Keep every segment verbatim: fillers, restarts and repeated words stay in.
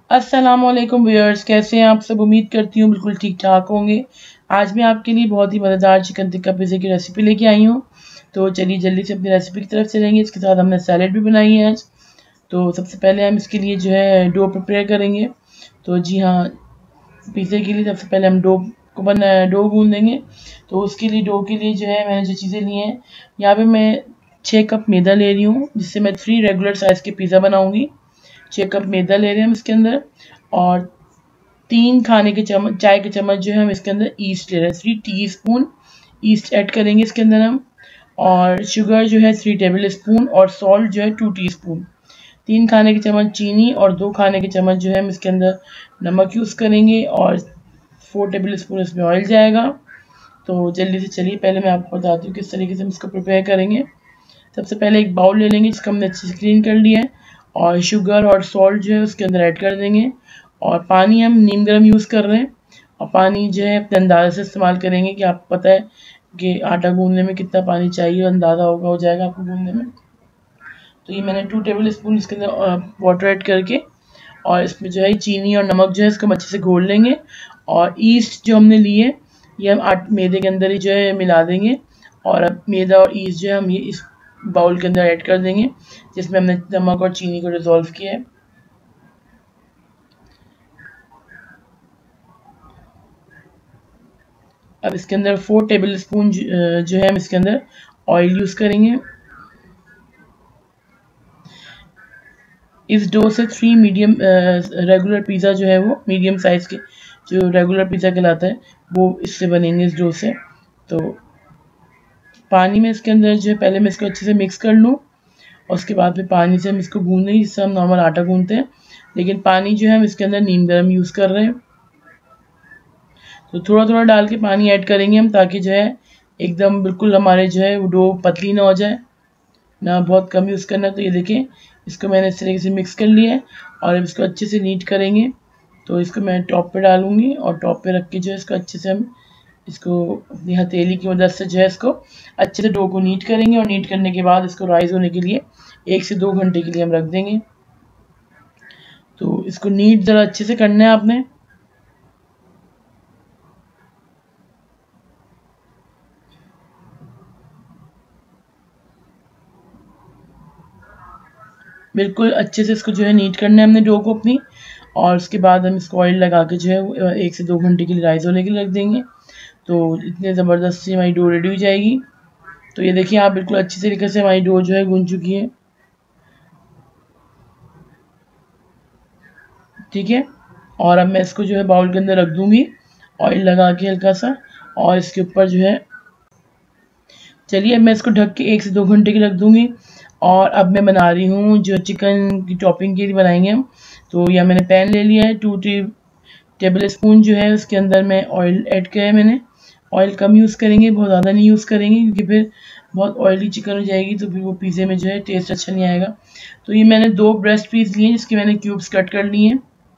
अस्सलाम वालेकुम व्यूअर्स, कैसे हैं आप सब। उम्मीद करती हूँ बिल्कुल ठीक ठाक होंगे। आज मैं आपके लिए बहुत ही मज़ेदार चिकन टिक्का पिज़्ज़ा की रेसिपी लेके आई हूँ। तो चलिए जल्दी से अपनी रेसिपी की तरफ चलेंगे। इसके साथ हमने सैलेड भी बनाई है आज। तो सबसे पहले हम इसके लिए जो है डो प्रिपेयर करेंगे। तो जी हाँ, पिज़्ज़े के लिए सबसे पहले हम डो को बना डो गूँध देंगे। तो उसके लिए डो के लिए जो है मैंने जो चीज़ें ली हैं, यहाँ पे मैं छः कप मैदा ले रही हूँ, जिससे मैं थ्री रेगुलर साइज़ के पिज़्ज़ा बनाऊँगी। छः कप मैदा ले रहे हैं हम इसके अंदर, और तीन खाने के चम्मच चाय के चम्मच जो है हम इसके अंदर ईस्ट ले रहे हैं। Three teaspoon yeast add करेंगे इसके अंदर हम, और शुगर जो है थ्री टेबल स्पून, और सॉल्ट जो है टू टी स्पून। तीन खाने के चम्मच चीनी और दो खाने के चम्मच जो है हम इसके अंदर नमक यूज़ करेंगे, और फोर टेबल स्पून इसमें ऑयल जाएगा। तो जल्दी से चलिए पहले मैं आपको बताती हूँ किस तरीके से हम इसको प्रिपेयर करेंगे। सबसे पहले एक बाउल ले लेंगे जिसको हमने अच्छे से क्लीन कर लिया है, और शुगर और सॉल्ट जो है उसके अंदर ऐड कर देंगे। और पानी हम नीम गर्म यूज़ कर रहे हैं, और पानी जो है अपने अंदाज़े से इस्तेमाल करेंगे कि आपको पता है कि आटा गूंदने में कितना पानी चाहिए, अंदाज़ा होगा हो जाएगा आपको गूंदने में। तो ये मैंने टू टेबल स्पून इसके अंदर वाटर ऐड करके, और इसमें जो है चीनी और नमक जो है इसको हम अच्छे से घोल लेंगे। और ईस्ट जो हमने ली है ये हम आट मैदे के अंदर ही जो है मिला देंगे, और अब मैदा और ईस्ट जो है हम ये इस बाउल के अंदर ऐड कर देंगे जिसमें हमने नमक और चीनी को डिज़ोल्व किया है। अब इसके अंदर फोर टेबल स्पून जो है हम इसके अंदर ऑयल यूज़ करेंगे। इस डो से थ्री मीडियम रेगुलर पिज़्ज़ा जो है वो मीडियम साइज़ के जो रेगुलर पिज़्ज़ा कहलाता है वो इससे बनेंगे इस डो से। तो पानी में इसके अंदर जो है पहले मैं इसको अच्छे से मिक्स कर लूँ, और उसके बाद फिर पानी से हम इसको गूँधेंगे जिससे हम नॉर्मल आटा गूँधते हैं, लेकिन पानी जो है हम इसके अंदर नीम गर्म यूज़ कर रहे हैं। तो थोड़ा थोड़ा डाल के पानी ऐड करेंगे हम, ताकि जो है एकदम बिल्कुल हमारे जो है वो डो पतली ना हो जाए, ना बहुत कम यूज़ करना। तो ये देखें, इसको मैंने इस तरीके से मिक्स कर लिया है, और अब इसको अच्छे से नीट करेंगे। तो इसको मैं टॉप पे डालूँगी, और टॉप पे रख के जो है इसको अच्छे से हम इसको अपनी हथेली की मदद से जो है इसको अच्छे से डो को नीट करेंगे, और नीट करने के बाद इसको राइज़ होने के लिए एक से दो घंटे के लिए हम रख देंगे। तो इसको नीट ज़रा अच्छे से करना है आपने। बिल्कुल अच्छे से इसको जो है नीट करना है हमने डो को अपनी, और उसके बाद हम इसको ऑयल लगा के जो है एक से दो घंटे के लिए राइज़ होने के लिए रख देंगे। तो इतने ज़बरदस्त से हमारी डो रेडी हो जाएगी। तो ये देखिए आप, बिल्कुल अच्छी तरीके से हमारी डो जो है गूंज चुकी है। ठीक है, और अब मैं इसको जो है बाउल के अंदर रख दूँगी ऑयल लगा के हल्का सा, और इसके ऊपर जो है चलिए अब मैं इसको ढक के एक से दो घंटे की रख दूँगी। और अब मैं बना रही हूँ जो चिकन की टॉपिंग के लिए बनाएंगे हम। तो यह मैंने पैन ले लिया है, टू टेबल स्पून जो है उसके अंदर मैं ऑयल ऐड किया है मैंने। ऑयल कम यूज़ करेंगे, बहुत ज़्यादा नहीं यूज़ करेंगे, क्योंकि फिर बहुत ऑयली चिकन हो जाएगी तो फिर वो पिज़्ज़े में जो है टेस्ट अच्छा नहीं आएगा। तो ये मैंने दो ब्रेस्ट पीस लिए हैं जिसके मैंने क्यूब्स कट कर लिए हैं।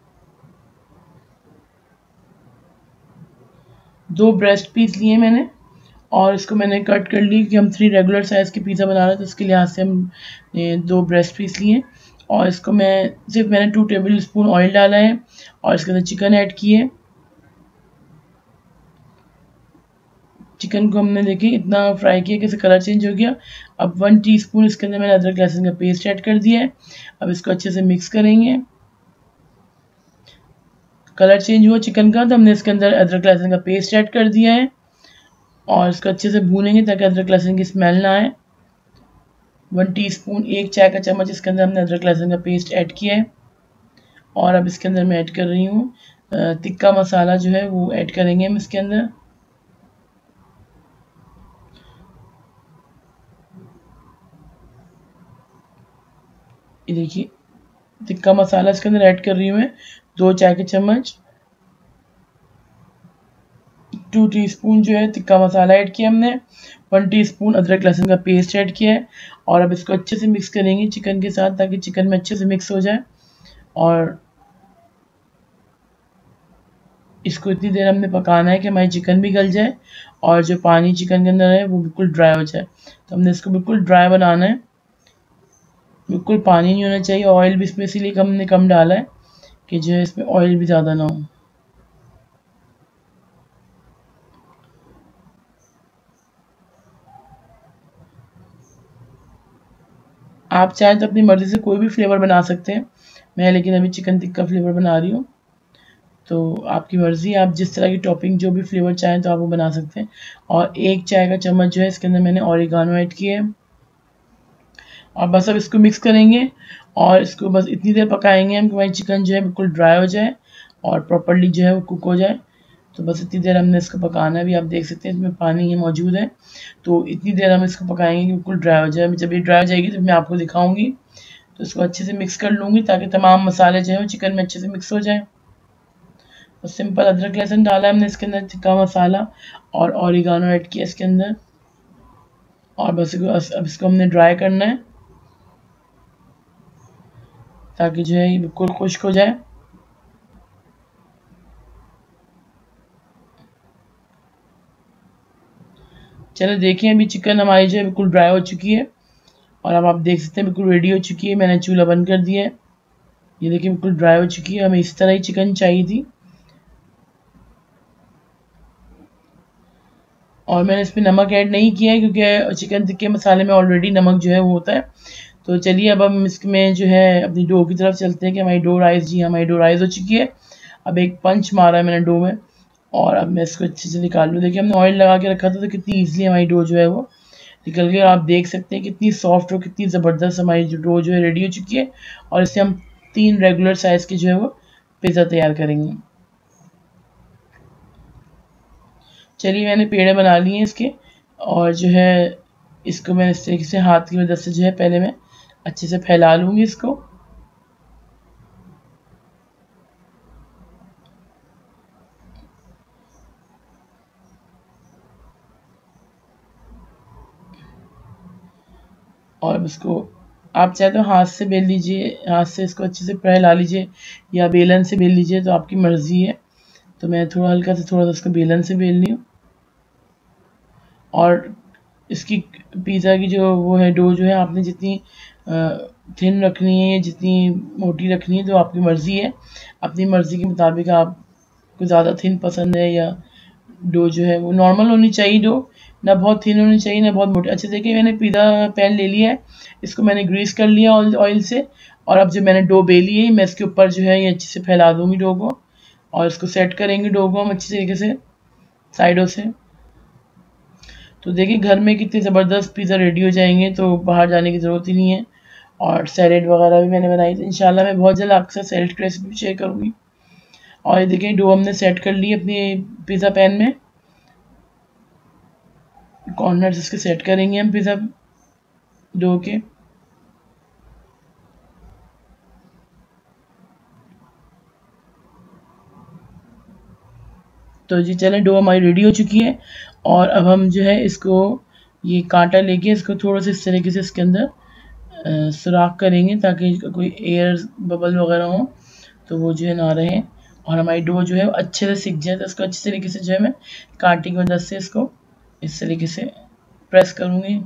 दो ब्रेस्ट पीस लिए मैंने, और इसको मैंने कट कर ली कि हम थ्री रेगुलर साइज़ के पिज़्ज़ा बना रहे हैं, तो उसके लिहाज से हम दो ब्रेस्ट पीस लिए। और इसको मैं सिर्फ मैंने टू टेबल स्पून ऑयल डाला है, और इसके अंदर चिकन ऐड किए। चिकन को हमने देखिए इतना फ्राई किया कि इसका कलर चेंज हो गया। अब वन टीस्पून इसके अंदर मैंने अदरक लहसुन का पेस्ट ऐड कर दिया है। अब इसको अच्छे से मिक्स करेंगे। कलर चेंज हुआ चिकन का, तो हमने इसके अंदर अदरक लहसुन का पेस्ट ऐड कर दिया है, और इसको अच्छे से भूनेंगे ताकि अदरक लहसुन की स्मेल ना आए। वन टीस्पून एक चाय का चम्मच इसके अंदर हमने अदरक लहसुन का पेस्ट ऐड किया है, और अब इसके अंदर मैं ऐड कर रही हूँ टिक्का मसाला जो है वो ऐड करेंगे हम इसके अंदर। ये देखिए टिक्का मसाला इसके अंदर ऐड कर रही हूँ मैं, दो चाय के चम्मच। टू टीस्पून जो है टिक्का मसाला ऐड किया हमने। वन टीस्पून अदरक लहसुन का पेस्ट ऐड किया है, और अब इसको अच्छे से मिक्स करेंगे चिकन के साथ, ताकि चिकन में अच्छे से मिक्स हो जाए। और इसको इतनी देर हमने पकाना है कि हमारी चिकन भी गल जाए, और जो पानी चिकन के अंदर है वो बिल्कुल ड्राई हो जाए। तो हमने इसको बिल्कुल ड्राई बनाना है, बिल्कुल पानी नहीं होना चाहिए। ऑयल भी इसमें इसीलिए हमने कम डाला है कि जो है इसमें ऑयल भी ज़्यादा ना हो। आप चाहें तो अपनी मर्ज़ी से कोई भी फ्लेवर बना सकते हैं, मैं लेकिन अभी चिकन टिक्का फ्लेवर बना रही हूँ। तो आपकी मर्ज़ी, आप जिस तरह की टॉपिंग जो भी फ्लेवर चाहें तो आप वो बना सकते हैं। और एक चाय का चम्मच जो है इसके अंदर मैंने ओरिगानो ऐड किया है। और बस अब इसको मिक्स करेंगे और इसको बस इतनी देर पकाएंगे हम कि हमारी चिकन जो है बिल्कुल ड्राई हो जाए और प्रॉपर्ली जो है वो कुक हो जाए। तो बस इतनी देर हमने इसको पकाना है। अभी आप देख सकते हैं इसमें पानी है मौजूद है, तो इतनी देर हम इसको पकाएंगे कि बिल्कुल ड्राई हो जाए। जब ये ड्राई हो जाएगी तो मैं आपको दिखाऊंगी। तो इसको अच्छे से मिक्स कर लूँगी ताकि तमाम मसाले जो है वो चिकन में अच्छे से मिक्स हो जाए। तो सिंपल अदरक लहसुन डाला हमने इसके अंदर, टिक्का मसाला और ओरिगानो ऐड किया इसके अंदर। और बस अब इसको हमने ड्राई करना है ताकि जो है ये बिल्कुल खुश्क हो जाए। चलो देखिए, अभी चिकन हमारी जो है बिल्कुल ड्राई हो चुकी है और अब आप देख सकते हैं बिल्कुल रेडी हो चुकी है। मैंने चूल्हा बंद कर दिया है। ये देखिए बिल्कुल ड्राई हो चुकी है। हमें इस तरह ही चिकन चाहिए थी। और मैंने इसमें नमक ऐड नहीं किया है क्योंकि चिकन टिक्के मसाले में ऑलरेडी नमक जो है वो होता है। तो चलिए अब हम इसमें जो है अपनी डो की तरफ चलते हैं कि हमारी डो राइस, जी हमारी डो राइस हो चुकी है। अब एक पंच मारा है मैंने डो में और अब मैं इसको अच्छे से निकाल लूँ। देखिए हमने ऑयल लगा के रखा था तो कितनी ईजिली हमारी डो जो है वो निकल गई। और आप देख सकते हैं कितनी सॉफ्ट और कितनी ज़बरदस्त हमारी जो डो जो है रेडी हो चुकी है। और इससे हम तीन रेगुलर साइज़ के जो है वो पिज़्ज़ा तैयार करेंगे। चलिए मैंने पेड़े बना लिए हैं इसके और जो है इसको मैं इस तरीके से हाथ की मदद से जो है पहले मैं अच्छे से फैला लूँगी इसको। और इसको आप चाहे तो हाथ से बेल लीजिए, हाथ से इसको अच्छे से फैला लीजिए या बेलन से बेल लीजिए, तो आपकी मर्ज़ी है। तो मैं थोड़ा हल्का से थोड़ा सा इसको बेलन से बेल रही हूँ। और इसकी पिज़्ज़ा की जो वो है डो जो है आपने जितनी थिन रखनी है, जितनी मोटी रखनी है, तो आपकी मर्ज़ी है। अपनी मर्ज़ी के मुताबिक आपको ज़्यादा थिन पसंद है या डो जो है वो नॉर्मल होनी चाहिए। डो ना बहुत थिन होनी चाहिए ना बहुत मोटी। अच्छा देखिए मैंने पिज़्ज़ा पैन ले लिया है, इसको मैंने ग्रीस कर लिया ऑयल से। और अब जो मैंने डो बेली है मैं इसके ऊपर जो है ये अच्छे से फैला दूँगी डो को और इसको सेट करेंगे डो को हम अच्छी तरीके से साइडों से। तो देखिए घर में कितने ज़बरदस्त पिज़्ज़ा रेडी हो जाएंगे, तो बाहर जाने की ज़रूरत ही नहीं है। और सैलेड वगैरह भी मैंने बनाई थी। इंशाल्लाह मैं बहुत जल्द आपके साथ सैलेड की रेसिपी शेयर करूँगी। और ये देखिए डो हमने सेट कर ली अपनी पिज़्ज़ा पैन में। कॉर्नर्स इसके सेट करेंगे हम पिज़्ज़ा डो के। तो जी चलें, डो हमारी रेडी हो चुकी है। और अब हम जो है इसको ये कांटा लेके इसको थोड़ा सा इस तरीके से इसके अंदर सुराख करेंगे ताकि कोई एयर बबल वगैरह हो तो वो जो है ना रहे और हमारी डो जो है वो अच्छे से सिक जाए। तो इसको अच्छे तरीके से जो है मैं कांटे की मदद से इसको इस तरीके से प्रेस करूँगी।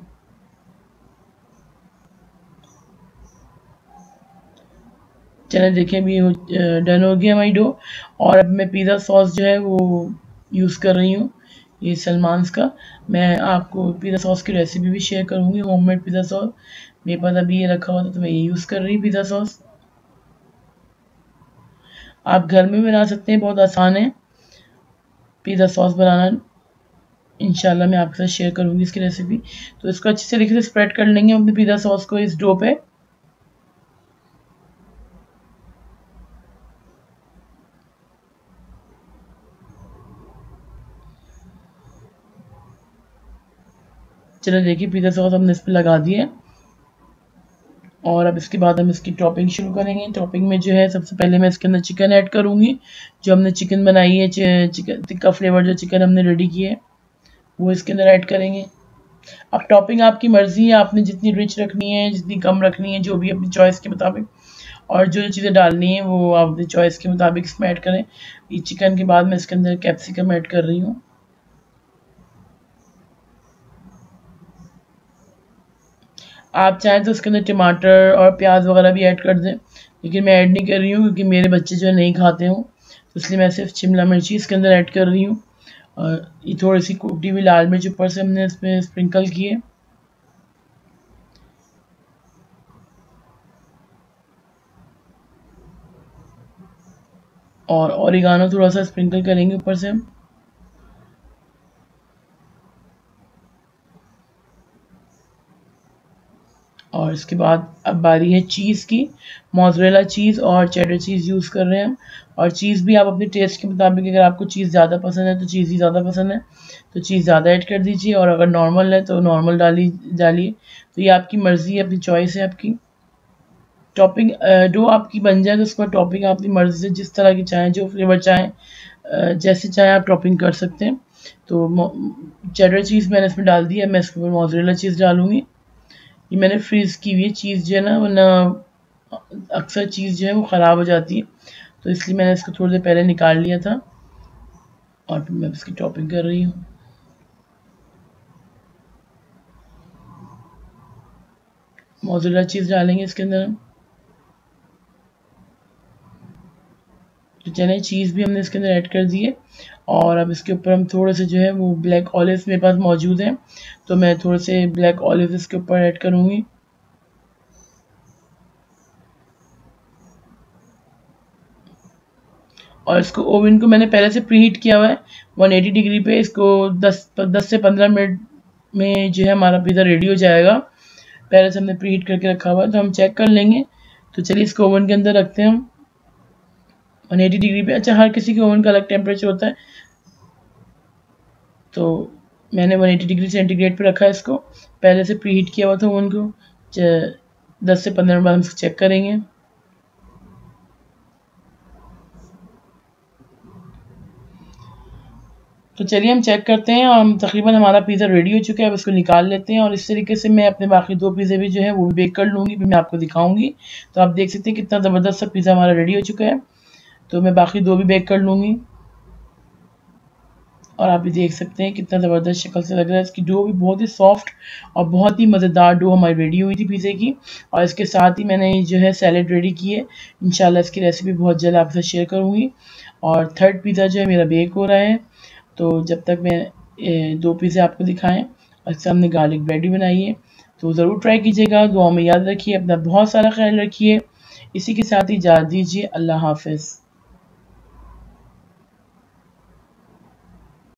चलिए देखिए अभी वो डन हो गया हमारी डो। और अब मैं पिज़्ज़ा सॉस जो है वो यूज़ कर रही हूँ, ये सलमान्स का। मैं आपको पिज़्ज़ा सॉस की रेसिपी भी शेयर करूँगी, होममेड पिज़्ज़ा सॉस। मेरे पास अभी ये रखा हुआ था तो मैं ये यूज़ कर रही हूँ पिज़्ज़ा सॉस। आप घर में भी बना सकते हैं, बहुत आसान है पिज़्ज़ा सॉस बनाना। इंशाल्लाह मैं आपके साथ शेयर करूँगी इसकी रेसिपी। तो इसको अच्छे तरीके से स्प्रेड कर लेंगे हम अपने पिज़्ज़ा सॉस को इस डो पे। चलो देखिए पिज़्ज़ा सॉस हमने इस पर लगा दिया है। और अब इसके बाद हम इसकी टॉपिंग शुरू करेंगे। टॉपिंग में जो है सबसे पहले मैं इसके अंदर चिकन ऐड करूँगी। जो हमने चिकन बनाई है, चिकन टिक्का फ्लेवर जो चिकन हमने रेडी की है वो इसके अंदर ऐड करेंगे। अब टॉपिंग आपकी मर्ज़ी है, आपने जितनी रिच रखनी है, जितनी कम रखनी है, जो भी अपनी चॉइस के मुताबिक। और जो जो चीज़ें डालनी है वो आप अपनी चॉइस के मुताबिक इसमें ऐड करें। ये चिकन के बाद मैं इसके अंदर कैप्सिकम ऐड कर रही हूँ। आप चाहें तो उसके अंदर टमाटर और प्याज वगैरह भी ऐड कर दें, लेकिन मैं ऐड नहीं कर रही हूँ क्योंकि मेरे बच्चे जो है नहीं खाते हूँ, तो इसलिए मैं सिर्फ शिमला मिर्ची इसके अंदर ऐड कर रही हूँ। और ये थोड़ी सी कुटी हुई लाल मिर्च ऊपर से हमने इसमें स्प्रिंकल की है। और ओरिगानो थोड़ा सा स्प्रिंकल करेंगे ऊपर से हम। और इसके बाद अब बारी है चीज़ की। मोज़रेला चीज़ और चेडर चीज़ यूज़ कर रहे हैं हम। और चीज़ भी आप अपने टेस्ट के मुताबिक, अगर आपको चीज़ ज़्यादा पसंद है तो चीज़ ही ज़्यादा पसंद है तो चीज़ ज़्यादा ऐड कर दीजिए, और अगर नॉर्मल है तो नॉर्मल डाली डालिए। तो ये आपकी मर्ज़ी है, अपनी चॉइस है आपकी। टॉपिंग डो आपकी बन जाए तो उसका टॉपिंग अपनी मर्ज़ी से जिस तरह की चाहें, जो फ्लेवर चाहें, जैसे चाहें आप टॉपिंग कर सकते हैं। तो चेडर चीज़ मैंने इसमें डाल दी है, मैं इसके ऊपर मोज़रेला चीज़ डालूँगी। ये मैंने फ्रीज़ की हुई है चीज़ जो है ना, वरना अक्सर चीज़ जो है वो ख़राब हो जाती है, तो इसलिए मैंने इसको थोड़ी देर पहले निकाल लिया था। और फिर मैं इसकी टॉपिंग कर रही हूँ। मोज़रेला चीज़ डालेंगे इसके अंदर हम। तो चलिए चीज़ भी हमने इसके अंदर ऐड कर दी है। और अब इसके ऊपर हम थोड़े से जो है वो ब्लैक ऑलिव्स मेरे पास मौजूद हैं, तो मैं थोड़े से ब्लैक ऑलिव्स इसके ऊपर ऐड करूँगी। और इसको ओवन को मैंने पहले से प्रीहीट किया हुआ है एक सौ अस्सी डिग्री पे। इसको दस दस से पंद्रह मिनट में जो है हमारा पिज़्ज़ा रेडी हो जाएगा। पहले से हमने प्रीहीट करके रखा हुआ है, तो हम चेक कर लेंगे। तो चलिए इसको ओवन के अंदर रखते हैं हम एक सौ अस्सी डिग्री पे। अच्छा, हर किसी के ओवन का अलग टेम्परेचर होता है, तो मैंने एक सौ अस्सी डिग्री सेंटीग्रेड पे रखा है इसको। पहले से प्रीहीट किया हुआ था ओवन को। दस से पंद्रह मिनट बाद हम इसको चेक करेंगे। तो चलिए हम चेक करते हैं। हम तकरीबन हमारा पिज़्ज़ा रेडी हो चुका है, अब इसको निकाल लेते हैं। और इस तरीके से मैं अपने बाकी दो पिज़्ज़े भी जो है वो भी बेक कर लूँगी, फिर मैं आपको दिखाऊंगी। तो आप देख सकते हैं कितना ज़बरदस्त सा पिज़्ज़ा हमारा रेडी हो चुका है। तो मैं बाकी दो भी बेक कर लूँगी। और आप भी देख सकते हैं कितना ज़बरदस्त शक्ल से लग रहा है। इसकी डो भी बहुत ही सॉफ्ट और बहुत ही मज़ेदार डो हमारी रेडी हुई थी पिज़्ज़े की। और इसके साथ ही मैंने जो है सैलेड रेडी की है। इंशाल्लाह इसकी रेसिपी बहुत जल्द आपसे शेयर करूँगी। और थर्ड पिज़्ज़ा जो है मेरा बेक हो रहा है। तो जब तक मैं दो पिज़्ज़े आपको दिखाएं, अच्छा हमने गार्लिक ब्रेड भी बनाई है, तो ज़रूर ट्राई कीजिएगा। दुआ में याद रखिए, अपना बहुत सारा ख्याल रखिए। इसी के साथ ही इजाज़त दीजिए। अल्लाह हाफ़िज़।